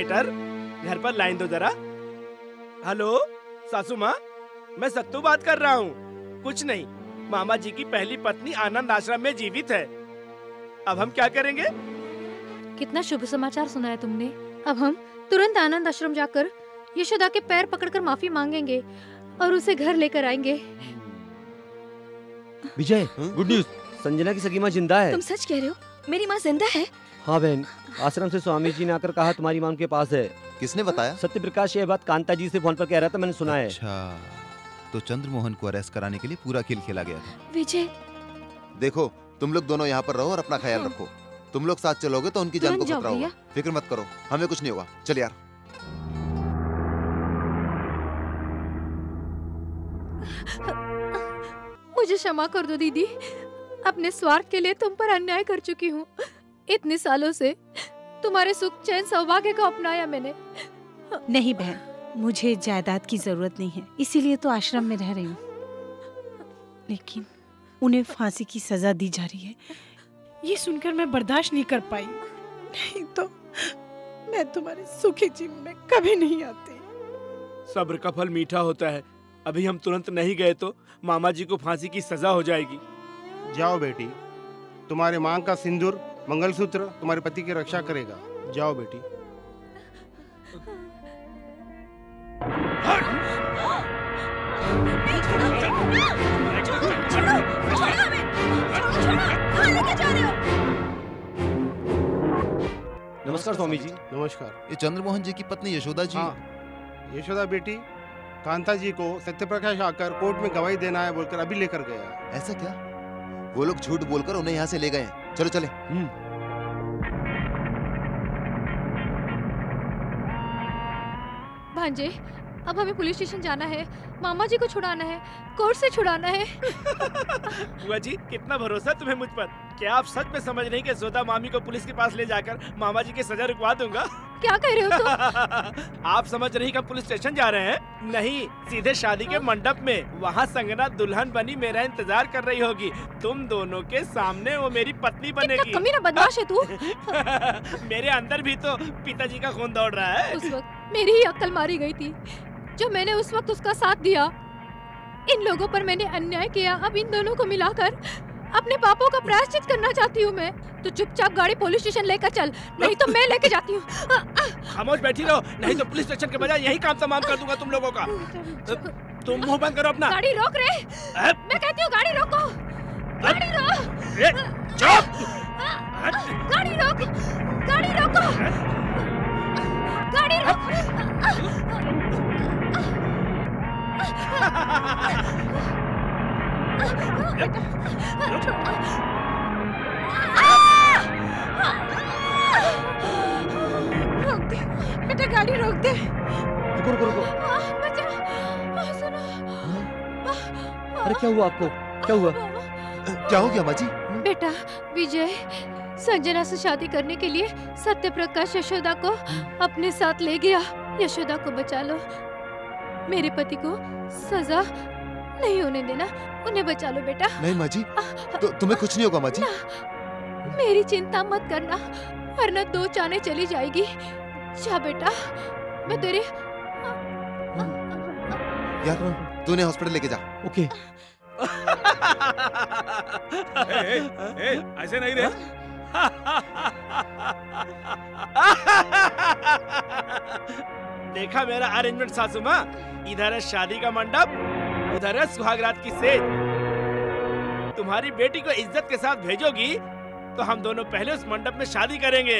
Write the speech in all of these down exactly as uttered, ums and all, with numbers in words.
Waiter, घर पर line दो जरा। हेलो सासू माँ, मैं सत्तू बात कर रहा हूँ। कुछ नहीं, मामा जी की पहली पत्नी आनंद आश्रम में जीवित है। अब हम क्या करेंगे? कितना शुभ समाचार सुना है तुमने। अब हम तुरंत आनंद आश्रम जाकर यशोदा के पैर पकड़कर माफी मांगेंगे और उसे घर लेकर आएंगे। विजय, गुड न्यूज, संजना की सगी माँ जिंदा है। तुम सच कह रहे हो? मेरी माँ जिंदा है? हाँ बहन, आश्रम से स्वामी जी ने आकर कहा तुम्हारी माँ उनके पास है। किसने बताया? सत्य प्रकाश ये बात कांता जी से फोन पर कह रहा था, मैंने सुना है। अच्छा, तो चंद्रमोहन को अरेस्ट कराने के लिए पूरा खेल खेला गया था। विजय, देखो तुम लोग दोनों यहाँ पर रहो और अपना ख्याल रखो। तुम लोग साथ चलोगे तो उनकी जान को खतरा होगा। फिक्र मत करो, हमें कुछ नहीं होगा। चल यार। मुझे क्षमा कर दो दीदी, अपने स्वार्थ के लिए तुम पर अन्याय कर चुकी हूँ। इतने सालों से तुम्हारे सुख चैन सौभाग्य को अपनाया मैंने। नहीं बहन, मुझे जायदाद की जरूरत नहीं है, इसीलिए तो आश्रम में रह रही हूँ। लेकिन उन्हें फांसी की सजा दी जा रही है, ये सुनकर मैं बर्दाश्त नहीं कर पाई। नहीं तो मैं तुम्हारे सुखी जीवन में कभी नहीं आती। सब्र का फल मीठा होता है। अभी हम तुरंत नहीं गए तो मामा जी को फांसी की सजा हो जाएगी। जाओ बेटी, तुम्हारे मांग का सिंदूर मंगलसूत्र तुम्हारे पति की रक्षा करेगा। जाओ बेटी। नमस्कार स्वामी जी। नमस्कार। ये चंद्रमोहन जी की पत्नी यशोदा जी। हाँ, यशोदा बेटी, कांता जी को सत्यप्रकाश आकर कोर्ट में गवाही देना है बोलकर अभी लेकर गया। ऐसा क्या? वो लोग झूठ बोलकर उन्हें यहाँ से ले गए हैं। चलो चले। भांजे, अब हमें पुलिस स्टेशन जाना है, मामा जी को छुड़ाना है, कोर्ट से छुड़ाना है। बुआ जी, कितना भरोसा तुम्हें मुझ पर। क्या आप सच में समझ रही कि जोधा मामी को पुलिस के पास ले जाकर मामा जी की सजा रुकवा दूंगा? क्या कह रहे हो तुम? आप समझ रही कि हम पुलिस स्टेशन जा रहे हैं? नहीं, सीधे शादी के मंडप में। वहाँ संगना दुल्हन बनी मेरा इंतजार कर रही होगी। तुम दोनों के सामने वो मेरी पत्नी बनेगी। कमीना बदमाश है तू। मेरे अंदर भी तो पिताजी का खून दौड़ रहा है। उस वक्त मेरी ही अक्ल मारी गई थी, जो मैंने उस वक्त उसका साथ दिया। इन लोगों पर मैंने अन्याय किया। अब इन दोनों को मिलाकर अपने पापों का प्रायश्चित करना चाहती हूँ मैं। तो चुपचाप गाड़ी पुलिस स्टेशन लेकर चल, नहीं तो मैं लेके जाती हूँ। खामोश बैठी रहो, नहीं तो पुलिस स्टेशन के बजाय यही काम तमाम कर दूंगा तुम लोगों का। तुम मुंह बंद करो अपना। गाड़ी रोक रे। मैं कहती हूँ गाड़ी रोको। गाड़ी रोक। चुप। गाड़ी रोक। गाड़ी रोको। गाड़ी रोक। रोक दे बेटा, गाड़ी रोक दे। रुको रुको रुको। सुनो। अरे क्या हुआ आपको? क्या हुआ? क्या हो गया माँ जी? बेटा विजय संजना से शादी करने के लिए सत्य प्रकाश यशोदा को अपने साथ ले गया। यशोदा को बचा लो, मेरे पति को सजा नहीं होने देना। उन्हें बचा लो बेटा। नहीं माँ जी, तो तुम्हें कुछ नहीं होगा माँ जी। मेरी चिंता मत करना, वरना दो चाने चली जाएगी। जा बेटा, मैं तेरे यार तूने हॉस्पिटल लेके जा। ओके। ए, ए, ए, ऐसे नहीं रे। देखा मेरा अरेंजमेंट सासू माँ? इधर है शादी का मंडप, उधर है सुहागरात की सेज। तुम्हारी बेटी को इज्जत के साथ भेजोगी तो हम दोनों पहले उस मंडप में शादी करेंगे।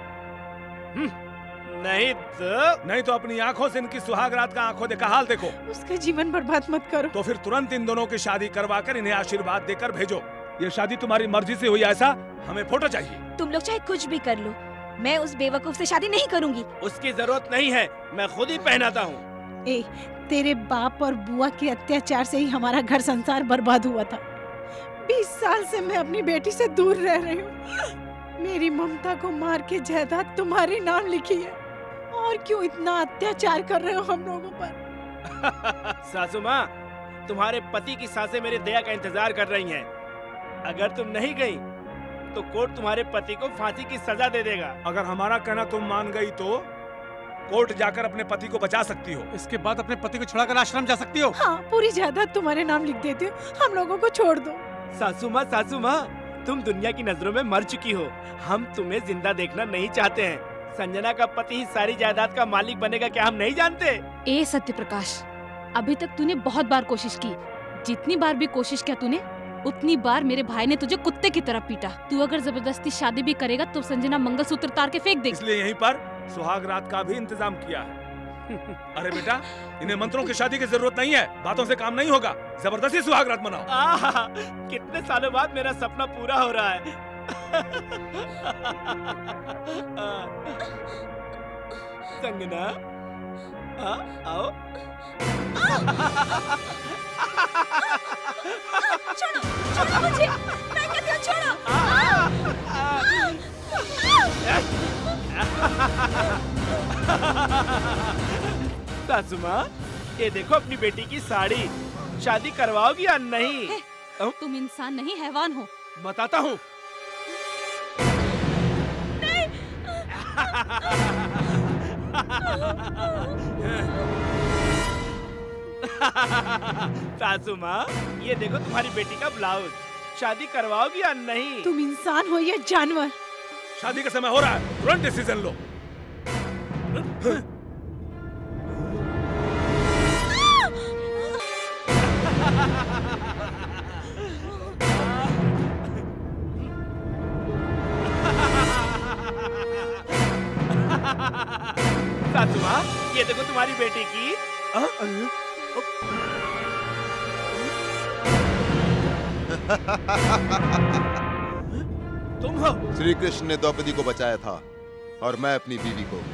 नहीं तो नहीं तो अपनी आंखों से इनकी सुहागरात का आंखों देखा हाल देखो। उसका जीवन बर्बाद मत करो। तो फिर तुरंत इन दोनों की शादी करवाकर इन्हें आशीर्वाद देकर भेजो। ये शादी तुम्हारी मर्जी से हुई, ऐसा हमें फोटो चाहिए। तुम लोग चाहे कुछ भी कर लो, मैं उस बेवकूफ से शादी नहीं करूंगी। उसकी जरूरत नहीं है, मैं खुद ही पहनाता हूँ। ए, तेरे बाप और बुआ के अत्याचार से ही हमारा घर संसार बर्बाद हुआ था। बीस साल से मैं अपनी बेटी से दूर रह रही हूँ। मेरी ममता को मार के जायदाद तुम्हारे नाम लिखी है, और क्यों इतना अत्याचार कर रहे हो हम लोगों पर? सासू माँ, तुम्हारे पति की सासें मेरे दया का इंतजार कर रही हैं। अगर तुम नहीं गई तो कोर्ट तुम्हारे पति को फांसी की सजा दे देगा। अगर हमारा कहना तुम मान गई तो कोर्ट जाकर अपने पति को बचा सकती हो। इसके बाद अपने पति को छुड़ाकर आश्रम जा सकती हो। हाँ, पूरी जायदाद तुम्हारे नाम लिख देती हूँ, हम लोगों को छोड़ दो। सासू माँ, सासू माँ, तुम दुनिया की नजरों में मर चुकी हो। हम तुम्हें जिंदा देखना नहीं चाहते हैं। संजना का पति ही सारी जायदाद का मालिक बनेगा, क्या हम नहीं जानते? ए सत्य प्रकाश, अभी तक तूने बहुत बार कोशिश की। जितनी बार भी कोशिश किया तूने, उतनी बार मेरे भाई ने तुझे कुत्ते की तरह पीटा। तू अगर जबरदस्ती शादी भी करेगा तो संजना मंगलसूत्र तार के फेंक देगी। इसलिए यहीं पर सुहाग रात का भी इंतजाम किया है। अरे बेटा, इन्हें मंत्रों की शादी की जरूरत नहीं है, बातों से काम नहीं होगा। जबरदस्ती सुहाग रात मनाओ। आहा, कितने सालों बाद मेरा सपना पूरा हो रहा है। संगना, आ, आओ। छोड़ो, छोड़ो मुझे, मैं कहती हूँ छोड़ो। सासू माँ, ये देखो अपनी बेटी की साड़ी। शादी करवाओगी या नहीं? तुम इंसान नहीं, हैवान हो। बताता हूँ। सासू माँ, ये देखो तुम्हारी बेटी का ब्लाउज। शादी करवाओगी या नहीं? तुम इंसान हो या जानवर? शादी का समय हो रहा है, तुरंत डिसीजन लो। सासू माँ, ये देखो तुम्हारी बेटी की। आ? तुम हो? श्री कृष्ण ने द्रौपदी को बचाया था और मैं अपनी बीवी को।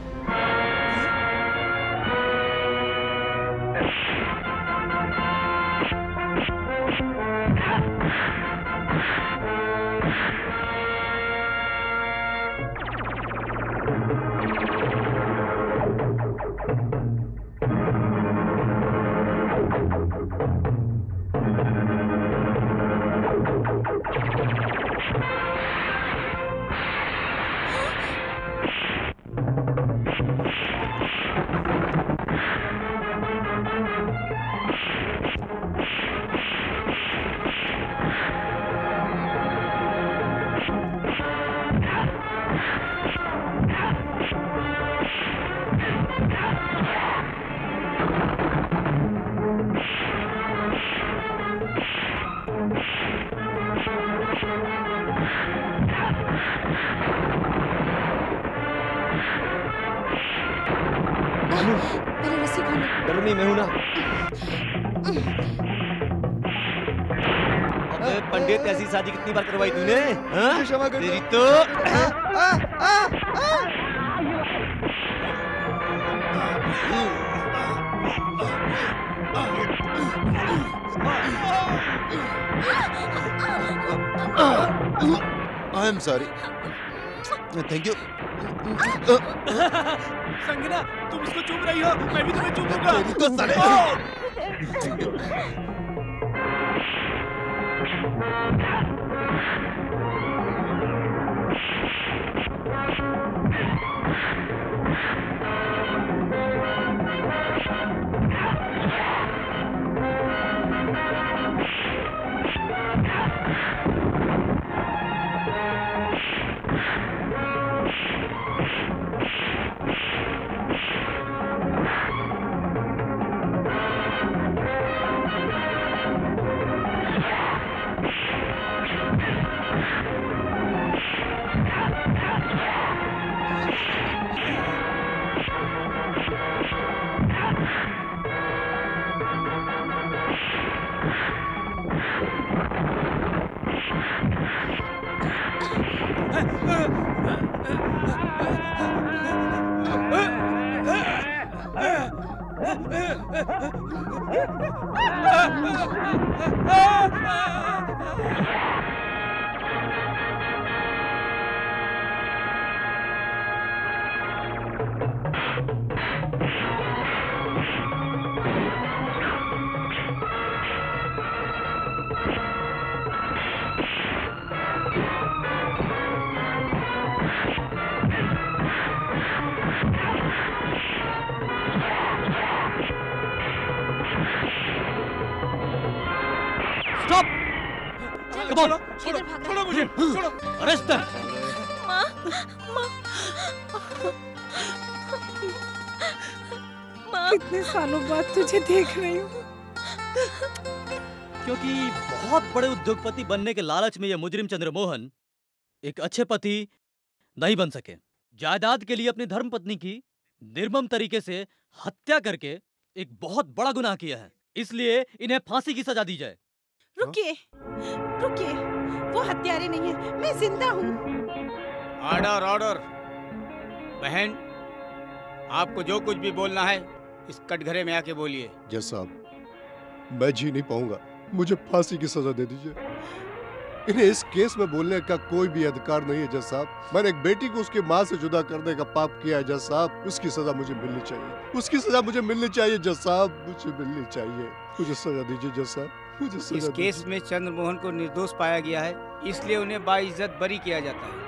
पहले रस्सी खोलो। डरो नहीं, मैं हूं ना। अबे पंडित, ऐसी शादी कितनी बार करवाई तूने? हाँ? क्षमा कर तेरी तो। I am sorry. Thank you. संगना, तुम इसको चूम रही हो, मैं भी तुम्हें चूमूंगा। तो साले। स्टॉप। छोड़ो छोड़ो छोड़ो मुझे, छोड़ो। अरेस्ट। माँ, माँ, माँ। कितने सालों बाद तुझे देख रही हूँ। क्योंकि बहुत बड़े उद्योगपति बनने के लालच में यह मुजरिम चंद्रमोहन एक अच्छे पति नहीं बन सके। जायदाद के लिए अपनी धर्मपत्नी की निर्मम तरीके से हत्या करके एक बहुत बड़ा गुनाह किया है, इसलिए इन्हें फांसी की सजा दी जाए। रुकिए, रुकिए, वो हत्यारे नहीं है, मैं जिंदा हूँ। Order, order. बहन, आपको जो कुछ भी बोलना है इस कटघरे में आके बोलिए। जज साहब, मैं जी नहीं पाऊंगा, मुझे फांसी की सजा दे दीजिए। इन्हें इस केस में बोलने का कोई भी अधिकार नहीं है जज साहब। मैंने एक बेटी को उसकी माँ से जुदा करने का पाप किया है जज साहब। उसकी सजा मुझे मिलनी चाहिए, उसकी सजा मुझे मिलनी चाहिए जज साहब, मुझे मिलनी चाहिए। मुझे सजा दीजिए जज साहब, मुझे सजा इस केस में चंद्रमोहन को निर्दोष पाया गया है, इसलिए उन्हें बाइज्जत बरी किया जाता है।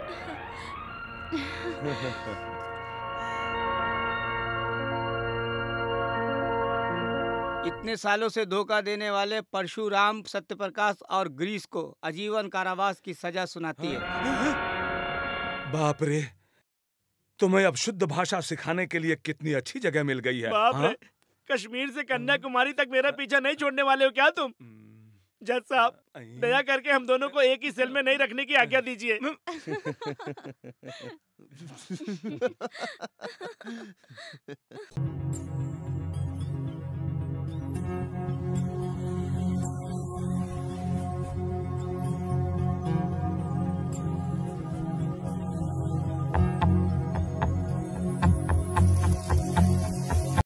इतने सालों से धोखा देने वाले परशुराम, सत्यप्रकाश और ग्रीस को आजीवन कारावास की सजा सुनाती है। बाप रे, तुम्हें अब शुद्ध भाषा सिखाने के लिए कितनी अच्छी जगह मिल गई है। बाप हाँ? रे, कश्मीर से कन्याकुमारी तक मेरा पीछा नहीं छोड़ने वाले हो क्या तुम? जज साहब, दया करके हम दोनों को एक ही सेल में नहीं रखने की आज्ञा दीजिए।